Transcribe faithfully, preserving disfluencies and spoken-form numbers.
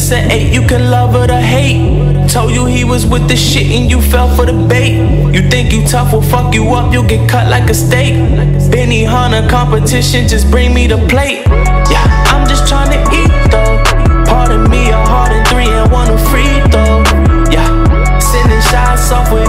since an eight, you can love it or hate. Told you he was with the shit and you fell for the bait. You think you tough, will fuck you up, you'll get cut like a steak. Benny Hunter competition, just bring me the plate. Yeah, I'm just trying to eat though. Pardon me, a heart in three and one a free throw. Yeah, sending shots off with